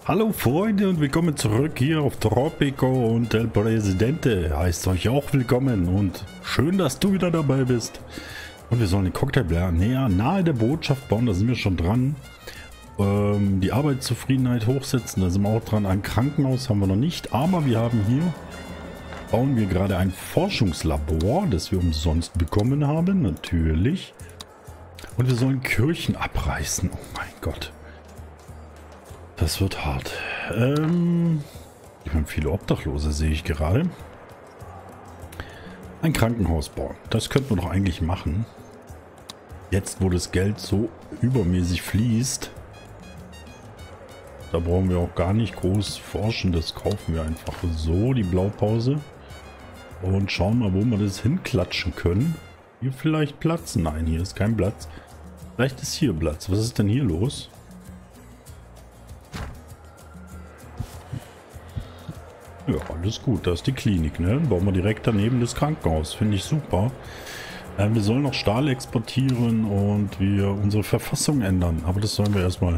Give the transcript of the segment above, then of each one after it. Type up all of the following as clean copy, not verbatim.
Hallo Freunde und willkommen zurück hier auf Tropico und El Presidente heißt euch auch willkommen und schön, dass du wieder dabei bist. Und wir sollen den Cocktail näher nahe der Botschaft bauen, da sind wir schon dran. Die Arbeitszufriedenheit hochsetzen, da sind wir auch dran. Ein Krankenhaus haben wir noch nicht, aber wir haben hier, bauen wir gerade ein Forschungslabor, das wir umsonst bekommen haben, natürlich. Und wir sollen Kirchen abreißen, oh mein Gott. Das wird hart. Wir haben viele Obdachlose, sehe ich gerade. Ein Krankenhaus bauen. Das könnten wir doch eigentlich machen. Jetzt, wo das Geld so übermäßig fließt. Da brauchen wir auch gar nicht groß forschen. Das kaufen wir einfach so, die Blaupause. Und schauen mal, wo wir das hinklatschen können. Hier vielleicht Platz? Nein, hier ist kein Platz. Vielleicht ist hier Platz. Was ist denn hier los? Ja, alles gut. Da ist die Klinik, ne? Bauen wir direkt daneben das Krankenhaus. Finde ich super. Wir sollen noch Stahl exportieren und wir unsere Verfassung ändern. Aber das sollen wir erstmal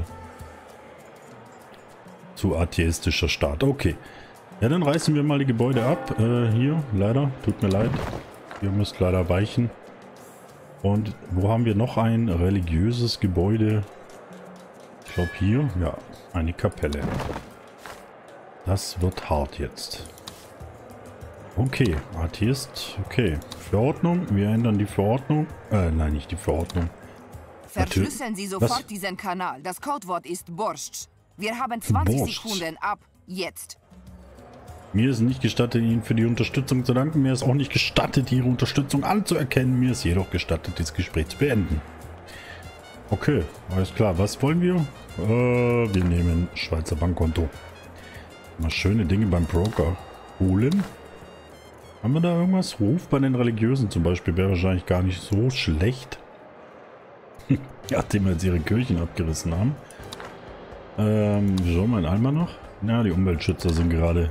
zu atheistischer Staat. Okay. Ja, dann reißen wir mal die Gebäude ab. Hier, leider. Tut mir leid. Ihr müsst leider weichen. Und wo haben wir noch ein religiöses Gebäude? Ich glaube hier. Ja, eine Kapelle. Das wird hart jetzt. Okay, Atheist. Okay, Verordnung. Wir ändern die Verordnung. Nein, nicht die Verordnung. Verschlüsseln Sie sofort diesen Kanal. Das Codewort ist Borscht. Wir haben 20 Sekunden ab jetzt. Mir ist nicht gestattet, Ihnen für die Unterstützung zu danken. Mir ist auch nicht gestattet, Ihre Unterstützung anzuerkennen. Mir ist jedoch gestattet, das Gespräch zu beenden. Okay, alles klar. Was wollen wir? Wir nehmen Schweizer Bankkonto. Mal schöne Dinge beim Broker holen. Haben wir da irgendwas? Ruf bei den Religiösen zum Beispiel wäre wahrscheinlich gar nicht so schlecht. Nachdem wir jetzt ihre Kirchen abgerissen haben. Schauen wir in Alma noch. Ja, die Umweltschützer sind gerade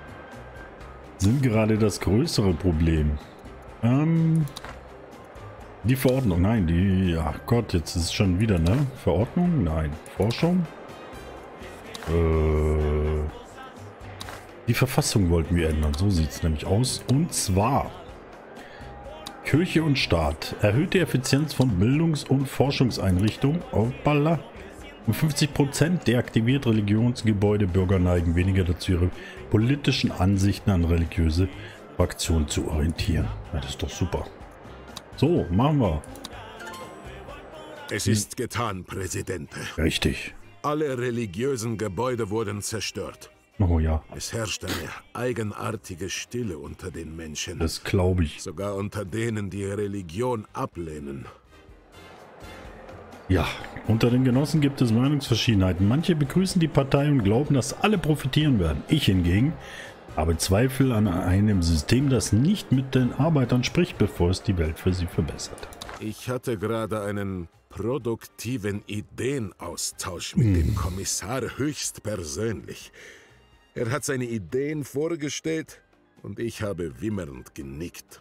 das größere Problem. Die Verordnung, nein, die, ach Gott, jetzt ist es schon wieder, ne? Verordnung, nein. Forschung. Die Verfassung wollten wir ändern, so sieht es nämlich aus. Und zwar Kirche und Staat. Erhöht die Effizienz von Bildungs- und Forschungseinrichtungen. Aufballer. Um 50% deaktiviert Religionsgebäude. Bürger neigen weniger dazu, ihre politischen Ansichten an religiöse Fraktionen zu orientieren. Ja, das ist doch super. So, machen wir. Es ist getan, Präsident. Richtig. Alle religiösen Gebäude wurden zerstört. Oh ja. Es herrscht eine eigenartige Stille unter den Menschen. Das glaube ich. Sogar unter denen, die Religion ablehnen. Ja, unter den Genossen gibt es Meinungsverschiedenheiten. Manche begrüßen die Partei und glauben, dass alle profitieren werden. Ich hingegen habe Zweifel an einem System, das nicht mit den Arbeitern spricht, bevor es die Welt für sie verbessert. Ich hatte gerade einen produktiven Ideenaustausch mit dem Kommissar höchstpersönlich. Er hat seine Ideen vorgestellt und ich habe wimmernd genickt.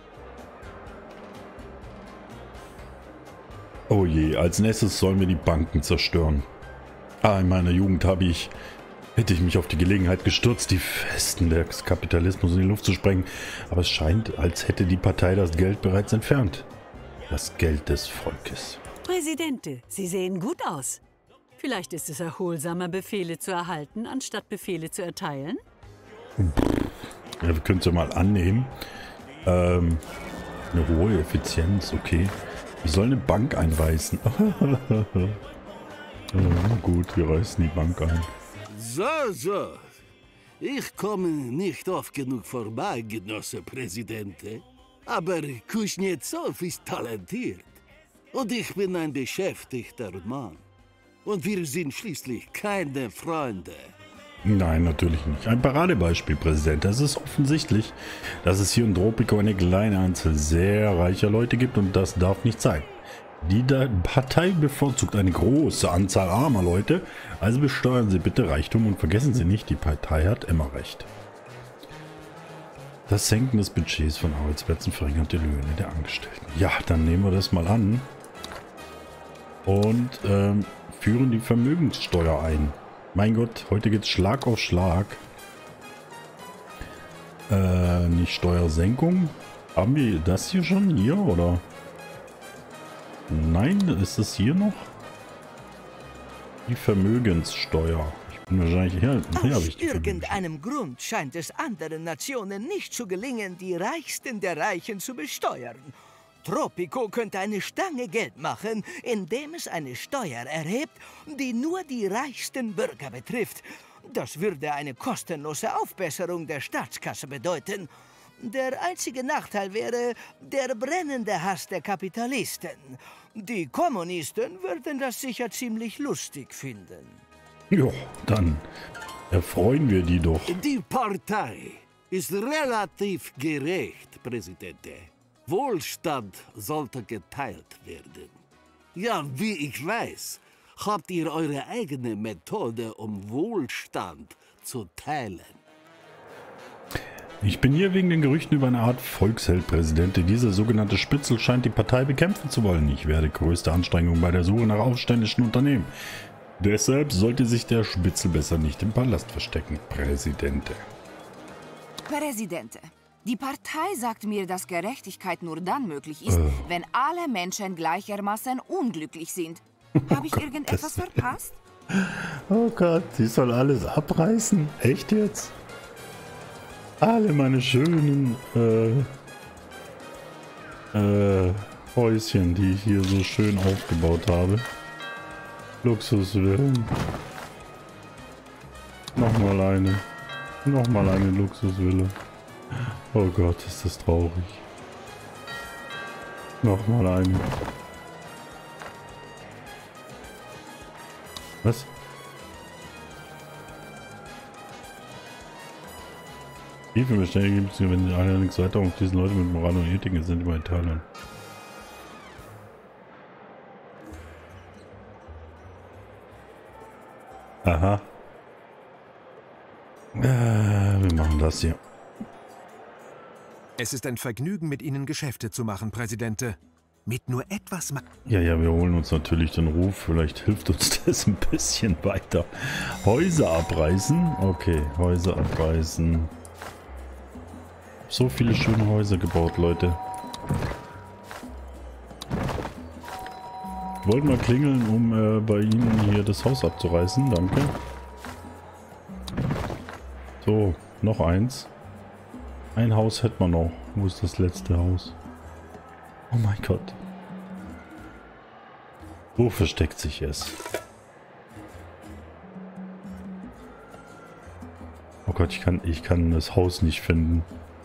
Oh je, als nächstes sollen wir die Banken zerstören. In meiner Jugend hätte ich mich auf die Gelegenheit gestürzt, die Festen des Kapitalismus in die Luft zu sprengen. Aber es scheint, als hätte die Partei das Geld bereits entfernt. Das Geld des Volkes. Präsidente, Sie sehen gut aus. Vielleicht ist es erholsamer, Befehle zu erhalten, anstatt Befehle zu erteilen? Ja, wir können es ja mal annehmen. Eine hohe Effizienz, okay. Wir sollen eine Bank einreißen. Gut, wir reißen die Bank ein. So. Ich komme nicht oft genug vorbei, Genosse Präsidente. Aber Kuznetsov ist talentiert. Und ich bin ein beschäftigter Mann. Und wir sind schließlich keine Freunde. Nein, natürlich nicht. Ein Paradebeispiel, Präsident. Es ist offensichtlich, dass es hier in Tropico eine kleine Anzahl sehr reicher Leute gibt und das darf nicht sein. Die Partei bevorzugt eine große Anzahl armer Leute, also besteuern Sie bitte Reichtum und vergessen Sie nicht, die Partei hat immer recht. Das Senken des Budgets von Arbeitsplätzen verringert die Löhne der Angestellten. Ja, dann nehmen wir das mal an und führen die Vermögenssteuer ein. Mein Gott, heute geht's Schlag auf Schlag. Nicht Steuersenkung. Haben wir das hier schon? Hier, oder? Nein, ist das hier noch? Die Vermögenssteuer. Ich bin wahrscheinlich hier. Aus irgendeinem Grund scheint es anderen Nationen nicht zu gelingen, die Reichsten der Reichen zu besteuern. Tropico könnte eine Stange Geld machen, indem es eine Steuer erhebt, die nur die reichsten Bürger betrifft. Das würde eine kostenlose Aufbesserung der Staatskasse bedeuten. Der einzige Nachteil wäre der brennende Hass der Kapitalisten. Die Kommunisten würden das sicher ziemlich lustig finden. Ja, dann erfreuen wir die doch. Die Partei ist relativ gerecht, Präsidente. Wohlstand sollte geteilt werden. Ja, wie ich weiß, habt ihr eure eigene Methode, um Wohlstand zu teilen. Ich bin hier wegen den Gerüchten über eine Art Volksheld, Präsident. Dieser sogenannte Spitzel scheint die Partei bekämpfen zu wollen. Ich werde größte Anstrengungen bei der Suche nach aufständischen Unternehmen. Deshalb sollte sich der Spitzel besser nicht im Palast verstecken, Präsidente. Präsidente, die Partei sagt mir, dass Gerechtigkeit nur dann möglich ist, wenn alle Menschen gleichermaßen unglücklich sind. Habe ich irgendetwas verpasst? Oh Gott, sie soll alles abreißen? Echt jetzt? Alle meine schönen Häuschen, die ich hier so schön aufgebaut habe. Luxusvillen. Nochmal eine. Nochmal eine Luxusvilla. Oh Gott, ist das traurig. Nochmal eine. Was? Briefe bestellen gibt es, wenn allerdings weiter auf diesen Leute mit Moral und Ethik sind über Italien. Aha. Wir machen das hier. Es ist ein Vergnügen, mit Ihnen Geschäfte zu machen, Präsidente. Mit nur etwas... Ja, wir holen uns natürlich den Ruf. Vielleicht hilft uns das ein bisschen weiter. Häuser abreißen. Okay, Häuser abreißen. So viele schöne Häuser gebaut, Leute. Wollt mal klingeln, um bei Ihnen hier das Haus abzureißen. Danke. So, noch eins. Ein Haus hätten wir noch. Wo ist das letzte Haus? Oh mein Gott. Wo versteckt sich es? Oh Gott, ich kann das Haus nicht finden.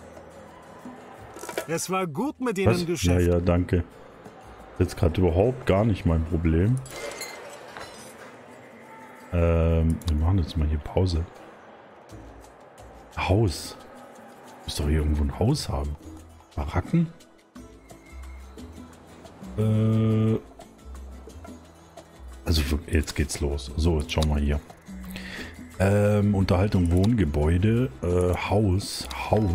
Es war gut mit Ihnen Geschäft. Ja, danke. Jetzt gerade überhaupt gar nicht mein Problem. Wir machen jetzt mal hier Pause. Haus. Muss doch hier irgendwo ein Haus haben. Baracken? Also jetzt geht's los. So, jetzt schauen wir hier. Unterhaltung, Wohngebäude, Haus.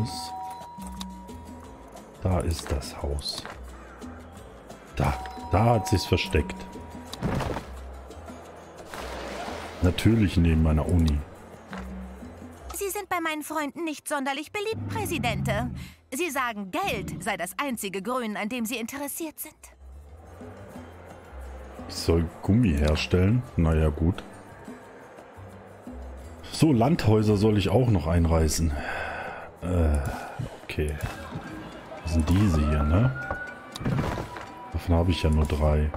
Da ist das Haus. Da hat sich's versteckt. Natürlich neben meiner Uni. Sie sind bei meinen Freunden nicht sonderlich beliebt, Präsidente. Sie sagen, Geld sei das einzige Grün, an dem sie interessiert sind. Ich soll Gummi herstellen? Naja, gut. So, Landhäuser soll ich auch noch einreißen. Okay. Das sind diese hier, ne? Davon habe ich ja nur 3.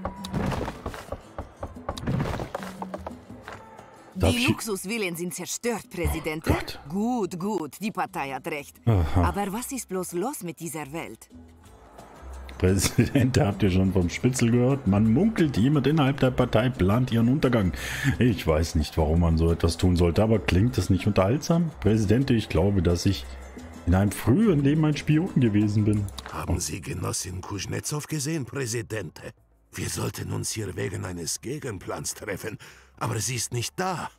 Die Luxusvillen sind zerstört, Präsident. Gut, die Partei hat recht. Aha. Aber was ist bloß los mit dieser Welt? Präsident, habt ihr schon vom Spitzel gehört? Man munkelt, jemand innerhalb der Partei plant ihren Untergang. Ich weiß nicht, warum man so etwas tun sollte, aber klingt das nicht unterhaltsam? Präsident, ich glaube, dass ich in einem früheren Leben ein Spion gewesen bin. Haben Sie Genossin Kuznetsov gesehen, Präsidente? Wir sollten uns hier wegen eines Gegenplans treffen, aber sie ist nicht da.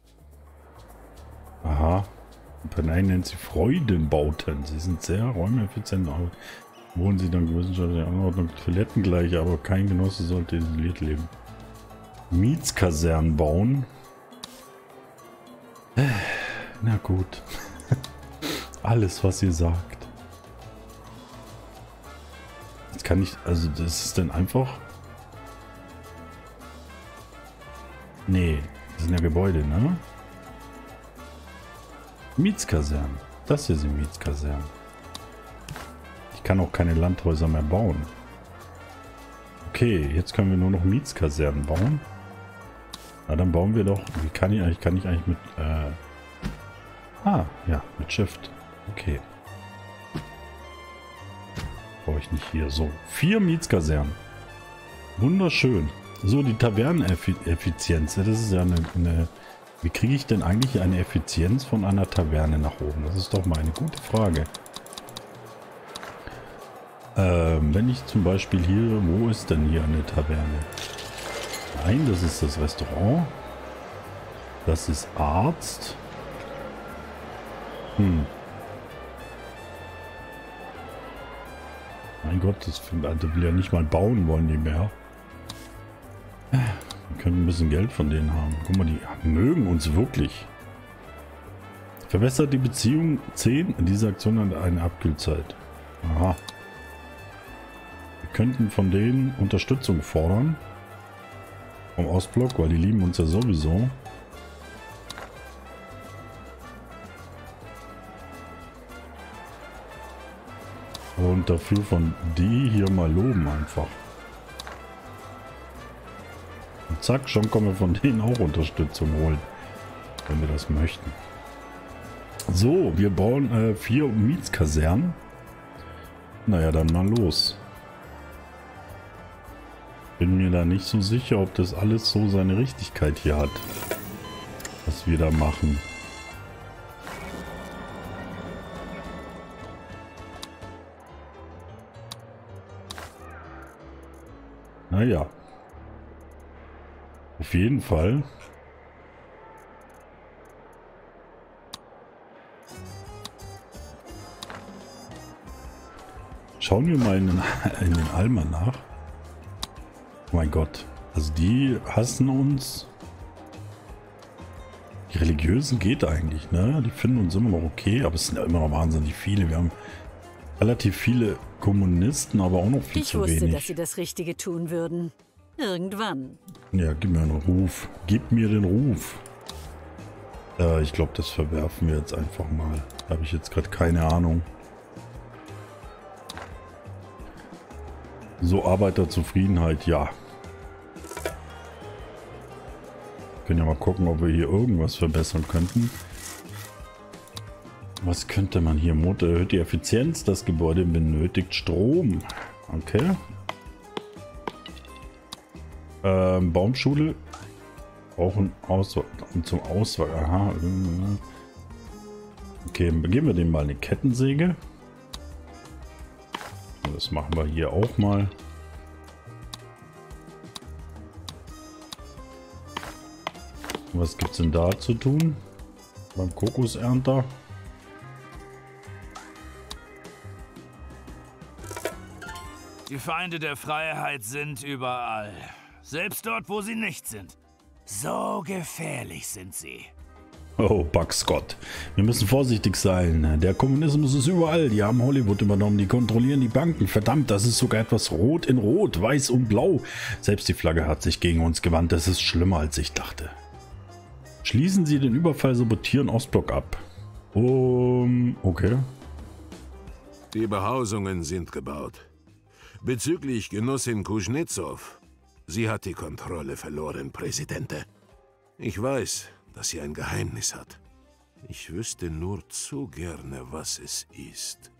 Aha. Partei nennt sie Freudenbauten. Sie sind sehr räumeffizient. Wohnen sie dank wissenschaftlicher Anordnung Toiletten gleich, aber kein Genosse sollte isoliert leben. Mietskasernen bauen. gut. Alles, was ihr sagt. Jetzt kann ich, also das ist dann einfach... Nee, das sind ja Gebäude, ne? Mietskasernen. Das hier sind Mietskasernen. Ich kann auch keine Landhäuser mehr bauen. Okay, jetzt können wir nur noch Mietskasernen bauen. Na, dann bauen wir doch... Wie kann ich eigentlich mit... ja, mit Shift. Okay. Brauche ich nicht hier. So, 4 Mietskasernen. Wunderschön. So, die Taverneneffizienz. Das ist ja eine... Wie kriege ich denn eigentlich eine Effizienz von einer Taverne nach oben? Das ist doch mal eine gute Frage. Wenn ich zum Beispiel hier... Wo ist denn hier eine Taverne? Nein, das ist das Restaurant. Das ist Arzt. Mein Gott, das will ja nicht mal bauen wollen die mehr. Wir können ein bisschen Geld von denen haben. Guck mal, die mögen uns wirklich. Verbessert die Beziehung 10. Diese Aktion hat eine Abkühlzeit. Aha. Wir könnten von denen Unterstützung fordern. Vom Ostblock, weil die lieben uns ja sowieso. Und dafür von die hier mal loben einfach. Und zack, schon können wir von denen auch Unterstützung holen. Wenn wir das möchten. So, wir bauen 4 Mietskasernen. Naja, dann mal los. Bin mir da nicht so sicher, ob das alles so seine Richtigkeit hier hat. Was wir da machen. Naja. Auf jeden Fall. Schauen wir mal in den Almanach. Oh mein Gott. Also die hassen uns. Die Religiösen geht eigentlich, ne? Die finden uns immer noch okay, aber es sind ja immer noch wahnsinnig viele. Wir haben relativ viele Kommunisten, aber auch noch viel zu wenig. Ich wusste, dass sie das Richtige tun würden. Irgendwann. Ja, gib mir einen Ruf. Gib mir den Ruf. Ich glaube, das verwerfen wir jetzt einfach mal. Da habe ich jetzt gerade keine Ahnung. So, Arbeiterzufriedenheit, ja. Wir können ja mal gucken, ob wir hier irgendwas verbessern könnten. Was könnte man hier? Motor erhöht die Effizienz. Das Gebäude benötigt Strom. Okay. Baumschule. Brauchen zum Auswahl. Aha. Okay, geben wir dem mal eine Kettensäge. Das machen wir hier auch mal. Was gibt es denn da zu tun? Beim Kokosernter. Die Feinde der Freiheit sind überall. Selbst dort, wo sie nicht sind. So gefährlich sind sie. Oh, Buck Scott. Wir müssen vorsichtig sein. Der Kommunismus ist überall. Die haben Hollywood übernommen. Die kontrollieren die Banken. Verdammt, das ist sogar etwas rot in rot, weiß und blau. Selbst die Flagge hat sich gegen uns gewandt. Das ist schlimmer, als ich dachte. Schließen Sie den Überfall, sabotieren Ostblock ab. Okay. Die Behausungen sind gebaut. Bezüglich Genossin Kuznetsov. Sie hat die Kontrolle verloren, Präsidente. Ich weiß, dass sie ein Geheimnis hat. Ich wüsste nur zu gerne, was es ist.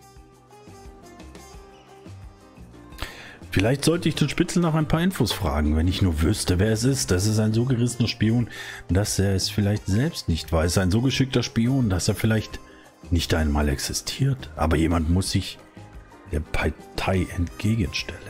Vielleicht sollte ich den Spitzel nach ein paar Infos fragen, wenn ich nur wüsste, wer es ist. Das ist ein so gerissener Spion, dass er es vielleicht selbst nicht weiß. Ein so geschickter Spion, dass er vielleicht nicht einmal existiert. Aber jemand muss sich der Partei entgegenstellen.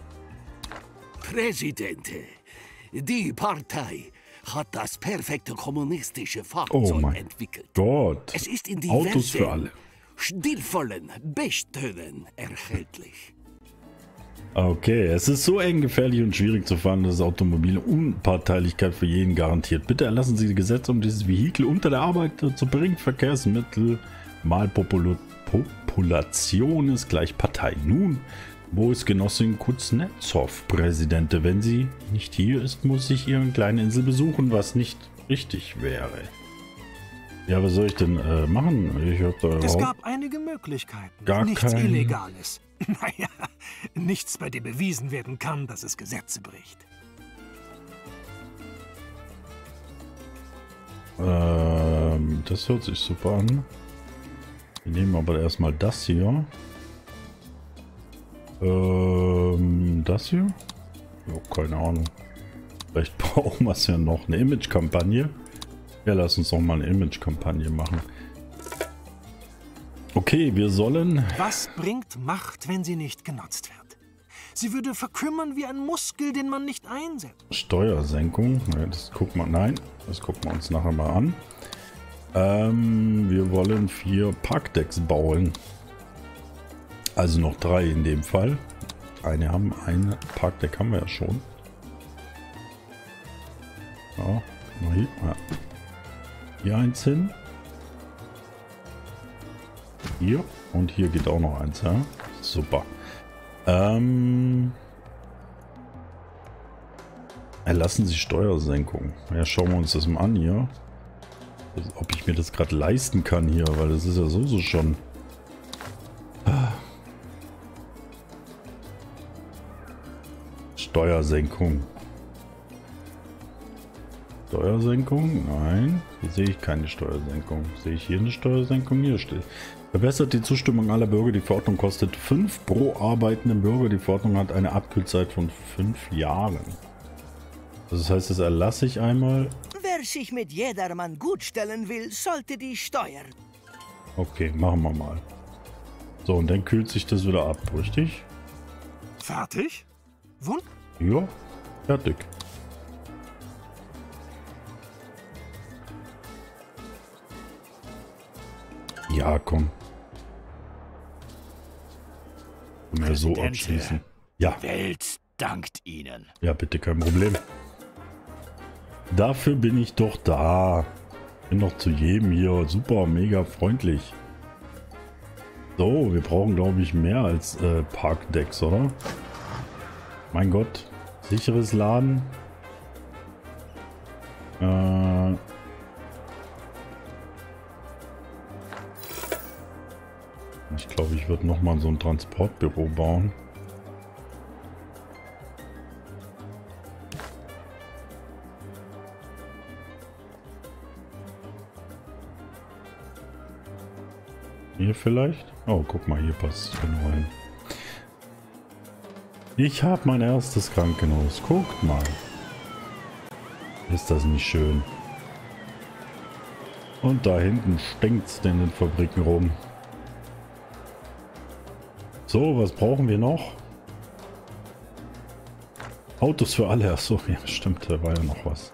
Präsidente, die Partei hat das perfekte kommunistische Fahrzeug entwickelt. Gott. Es ist in Autos für alle. stilvollen Besttönen erhältlich. Okay, es ist so eng, gefährlich und schwierig zu fahren, dass automobile Unparteilichkeit für jeden garantiert. Bitte erlassen Sie die Gesetze, um dieses Vehikel unter der Arbeit zu bringen. Verkehrsmittel mal Population ist gleich Partei. Nun, wo ist Genossin Kuznetsov, Präsidente? Wenn sie nicht hier ist, muss ich ihre kleine Insel besuchen, was nicht richtig wäre. Ja, was soll ich denn machen? Es gab einige Möglichkeiten. Gar nichts Illegales. Naja, nichts, bei dem bewiesen werden kann, dass es Gesetze bricht. Das hört sich super an. Wir nehmen aber erstmal das hier. Das hier? Oh, keine Ahnung. Vielleicht brauchen wir es ja noch. Eine Image-Kampagne. Ja, lass uns doch mal eine Image-Kampagne machen. Okay, wir sollen... Was bringt Macht, wenn sie nicht genutzt wird? Sie würde verkümmern wie ein Muskel, den man nicht einsetzt. Steuersenkung. Ja, das gucken wir... Nein, das gucken wir uns nachher mal an. Wir wollen 4 Parkdecks bauen. Also noch 3 in dem Fall. Ein Parkdeck haben wir ja schon. Ja, mal hier. Ja. Hier eins hin. Hier. Und hier geht auch noch eins, ja. Super. Erlassen Sie Steuersenkung. Ja, schauen wir uns das mal an hier. Ob ich mir das gerade leisten kann hier, weil das ist ja so schon. Steuersenkung. Steuersenkung? Nein. Hier sehe ich keine Steuersenkung. Sehe ich hier eine Steuersenkung? Hier steht. Verbessert die Zustimmung aller Bürger. Die Verordnung kostet 5 pro arbeitenden Bürger. Die Verordnung hat eine Abkühlzeit von 5 Jahren. Das heißt, das erlasse ich einmal. Wer sich mit jedermann gut stellen will, sollte die steuern. Okay, machen wir mal. So, und dann kühlt sich das wieder ab, richtig? Fertig? Wund? Ja, fertig. Ja, komm. Können wir so abschließen. Ja. Welt dankt Ihnen. Ja, bitte, kein Problem. Dafür bin ich doch da. Bin doch zu jedem hier super, mega freundlich. So, wir brauchen, glaube ich, mehr als Parkdecks, oder? Mein Gott. Sicheres Laden. Ich glaube, ich würde noch mal so ein Transportbüro bauen. Hier vielleicht? Oh, guck mal, hier passt es genau hin. Ich habe mein erstes Krankenhaus. Guckt mal. Ist das nicht schön? Und da hinten stinkt es in den Fabriken rum. So, was brauchen wir noch? Autos für alle. Achso, ja, stimmt, da war ja noch was.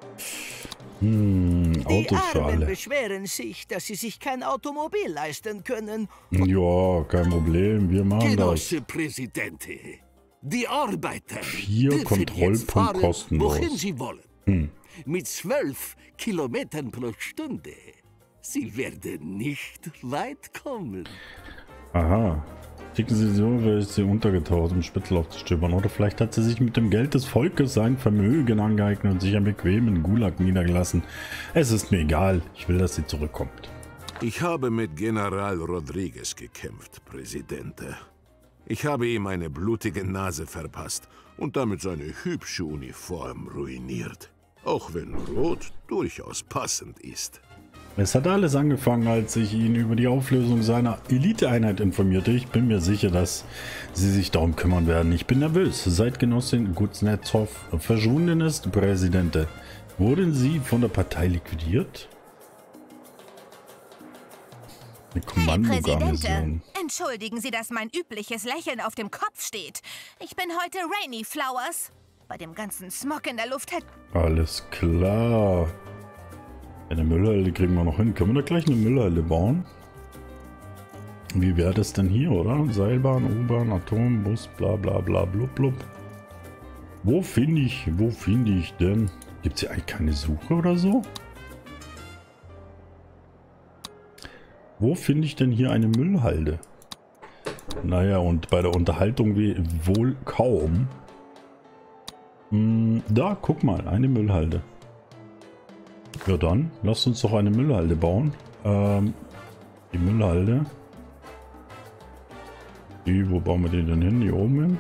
Autos für alle. Die Armen beschweren sich, dass sie sich kein Automobil leisten können. Ja, kein Problem, wir machen Genosse das. Präsidente, die Arbeiter 4 Kontrollpunkte kostenlos. Wohin sie wollen. Mit 12 Kilometern pro Stunde. Sie werden nicht weit kommen. Aha. Schicken Sie so, wer ist sie untergetaucht, um Spitzel aufzustöbern. Oder vielleicht hat sie sich mit dem Geld des Volkes sein Vermögen angeeignet und sich einen bequemen Gulag niedergelassen. Es ist mir egal. Ich will, dass sie zurückkommt. Ich habe mit General Rodriguez gekämpft, Präsidente. Ich habe ihm eine blutige Nase verpasst und damit seine hübsche Uniform ruiniert. Auch wenn Rot durchaus passend ist. Es hat alles angefangen, als ich ihn über die Auflösung seiner Eliteeinheit informierte. Ich bin mir sicher, dass sie sich darum kümmern werden. Ich bin nervös. Seit Genossin Kuznetsov verschwunden ist, Präsidente, wurden sie von der Partei liquidiert? Eine Kommandogarnison. Entschuldigen Sie, dass mein übliches Lächeln auf dem Kopf steht. Ich bin heute Rainy Flowers. Bei dem ganzen Smog in der Luft hätte... Alles klar. Eine Müllhalde kriegen wir noch hin. Können wir da gleich eine Müllhalde bauen? Wie wäre das denn hier, oder? Seilbahn, U-Bahn, Atom, Bus, bla bla bla blub blub. Wo finde ich denn? Gibt es hier eigentlich keine Suche oder so? Wo finde ich denn hier eine Müllhalde? Naja, und bei der Unterhaltung wohl kaum. Da, guck mal, eine Müllhalde. Ja dann, lasst uns doch eine Müllhalde bauen. Die Müllhalde. Wo bauen wir die denn hin? Hier oben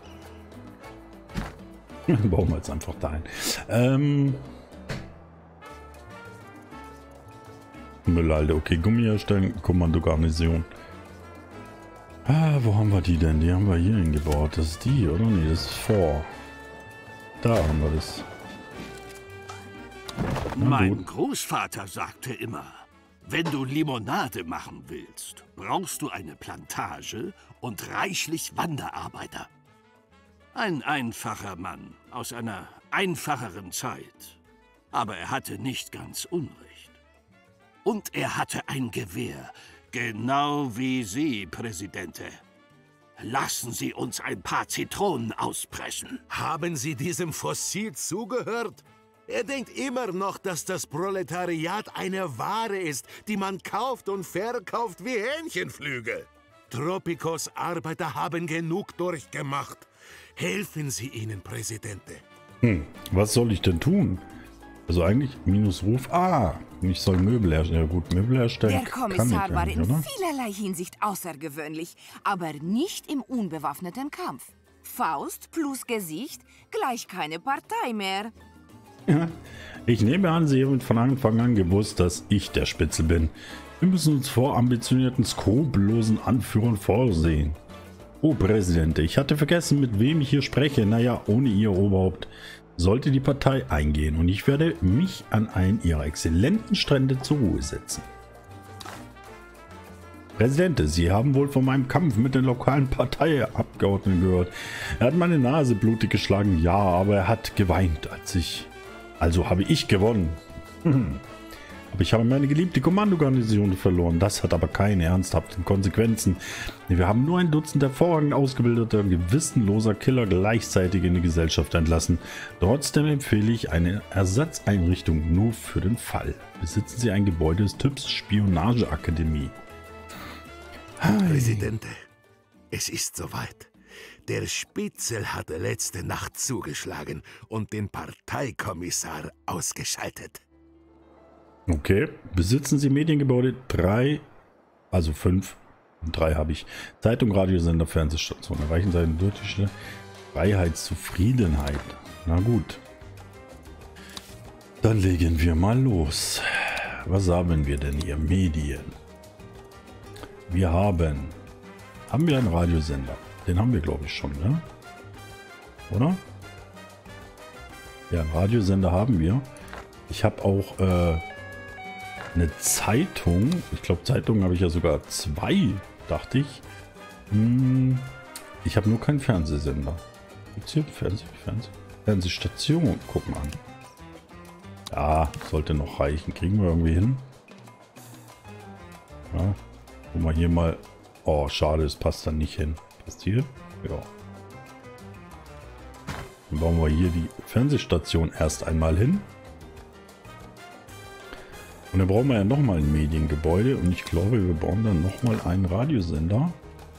hin? Bauen wir jetzt einfach dahin. Müllhalde, okay, Gummi herstellen, Kommandogarnison. Wo haben wir die denn? Die haben wir hier hingebaut. Das ist die, oder? Nee, das ist vor. Da haben wir das. Mein Großvater sagte immer, wenn du Limonade machen willst, brauchst du eine Plantage und reichlich Wanderarbeiter. Ein einfacher Mann aus einer einfacheren Zeit. Aber er hatte nicht ganz Unrecht. Und er hatte ein Gewehr, genau wie Sie, Präsidente. Lassen Sie uns ein paar Zitronen auspressen. Haben Sie diesem Fossil zugehört? Er denkt immer noch, dass das Proletariat eine Ware ist, die man kauft und verkauft wie Hähnchenflügel. Tropicos Arbeiter haben genug durchgemacht. Helfen Sie ihnen, Präsidente. Was soll ich denn tun? Also eigentlich Minusruf. Ich soll Möbel herstellen. Ja gut, Möbel herstellen. Der Kommissar war in vielerlei Hinsicht außergewöhnlich, aber nicht im unbewaffneten Kampf. Faust plus Gesicht gleich keine Partei mehr. Ja, ich nehme an, Sie haben von Anfang an gewusst, dass ich der Spitzel bin. Wir müssen uns vor ambitionierten, skrupellosen Anführern vorsehen. Oh, Präsident, ich hatte vergessen, mit wem ich hier spreche. Naja, ohne Ihr Oberhaupt sollte die Partei eingehen und ich werde mich an einen Ihrer exzellenten Strände zur Ruhe setzen. Präsident, Sie haben wohl von meinem Kampf mit den lokalen Parteiabgeordneten gehört. Er hat meine Nase blutig geschlagen, ja, aber er hat geweint, Also habe ich gewonnen. Aber ich habe meine geliebte Kommandogarnison verloren. Das hat aber keine ernsthaften Konsequenzen. Wir haben nur ein Dutzend hervorragend ausgebildeter, gewissenloser Killer gleichzeitig in die Gesellschaft entlassen. Trotzdem empfehle ich eine Ersatzeinrichtung nur für den Fall. Besitzen Sie ein Gebäude des Typs Spionageakademie. Präsidente, es ist soweit. Der Spitzel hatte letzte Nacht zugeschlagen und den Parteikommissar ausgeschaltet. Okay, besitzen Sie Mediengebäude 3, also 5, und 3 habe ich. Zeitung, Radiosender, Fernsehstation. Erreichen seine deutliche Freiheitszufriedenheit. Na gut. Dann legen wir mal los. Was haben wir denn hier? Medien. Wir haben wir einen Radiosender? Den haben wir, glaube ich, schon, ne? Oder? Ja, einen Radiosender haben wir. Ich habe auch eine Zeitung. Ich glaube, Zeitungen habe ich ja sogar 2, dachte ich. Ich habe nur keinen Fernsehsender. Gibt es hier Fernsehstation? Guck mal an. Ja, sollte noch reichen. Kriegen wir irgendwie hin. Ja, guck mal hier mal. Oh, schade, es passt dann nicht hin. Passt hier? Ja. Dann bauen wir hier die Fernsehstation erst einmal hin. Und dann brauchen wir ja nochmal ein Mediengebäude. Und ich glaube, wir bauen dann nochmal einen Radiosender.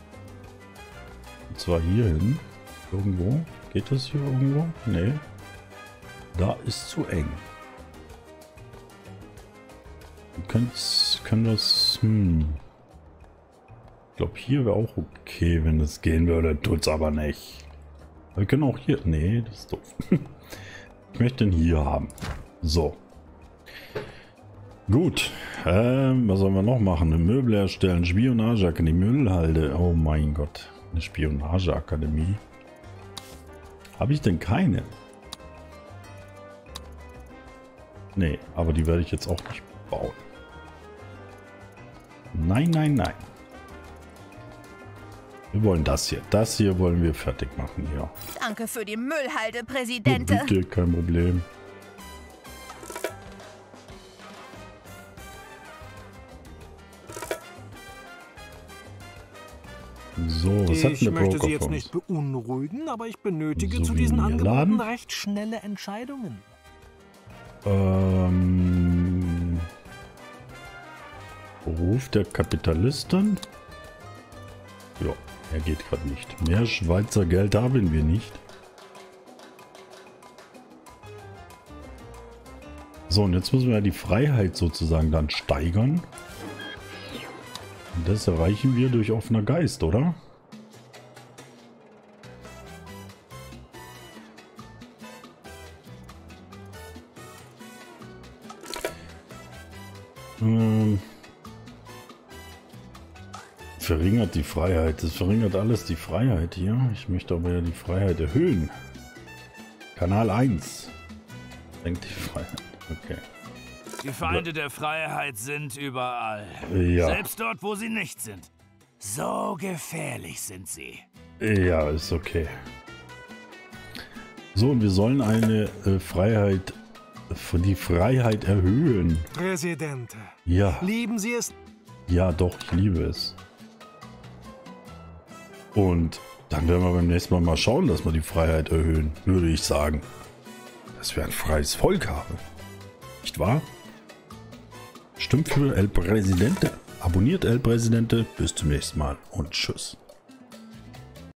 Und zwar hier hin. Irgendwo. Geht das hier irgendwo? Nee. Da ist zu eng. Wir können das... Ich glaube, hier wäre auch okay, wenn das gehen würde. Tut's aber nicht. Wir können auch hier... Nee, das ist doof. Ich möchte den hier haben. So. Gut. Was sollen wir noch machen? Eine Möbel herstellen. Spionageakademie. Müllhalde. Oh mein Gott. Eine Spionageakademie. Habe ich denn keine? Nee, aber die werde ich jetzt auch nicht bauen. Nein, nein, nein. Wir wollen das hier. Das hier wollen wir fertig machen, ja. Danke für die Müllhalde, Präsidente. Oh, bitte, kein Problem. So, was hat Ich der möchte Broker Sie jetzt für nicht uns? beunruhigen, aber ich benötige zu diesen Souvenirladen. Angeboten recht schnelle Entscheidungen. Beruf der Kapitalistin? Ja, er geht gerade nicht. Mehr Schweizer Geld haben wir nicht. So, und jetzt müssen wir ja die Freiheit sozusagen dann steigern. Und das erreichen wir durch offener Geist, oder? Verringert die Freiheit. Das verringert alles die Freiheit hier. Ich möchte aber ja die Freiheit erhöhen. Kanal 1. Senkt die Freiheit. Okay. Die Feinde der Freiheit sind überall. Ja. Selbst dort, wo sie nicht sind. So gefährlich sind sie. Ja, ist okay. So, und wir sollen eine Freiheit, die Freiheit erhöhen. Präsident. Ja. Lieben Sie es? Ja, doch, ich liebe es. Und dann werden wir beim nächsten Mal schauen, dass wir die Freiheit erhöhen, würde ich sagen. Dass wir ein freies Volk haben. Nicht wahr? Stimmt für El Presidente. Abonniert El Presidente. Bis zum nächsten Mal und tschüss.